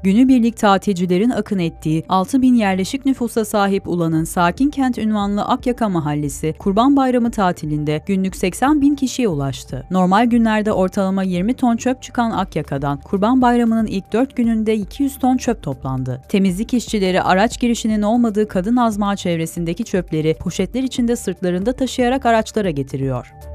Günübirlik tatilcilerin akın ettiği 6.000 yerleşik nüfusa sahip Ula'nın Sakin Kent unvanlı Akyaka Mahallesi, Kurban Bayramı tatilinde günlük 80.000 kişiye ulaştı. Normal günlerde ortalama 20 ton çöp çıkan Akyaka'dan Kurban Bayramı'nın ilk 4 gününde 200 ton çöp toplandı. Temizlik işçileri araç girişinin olmadığı Kadın Azmağı çevresindeki çöpleri poşetler içinde sırtlarında taşıyarak araçlara getiriyor.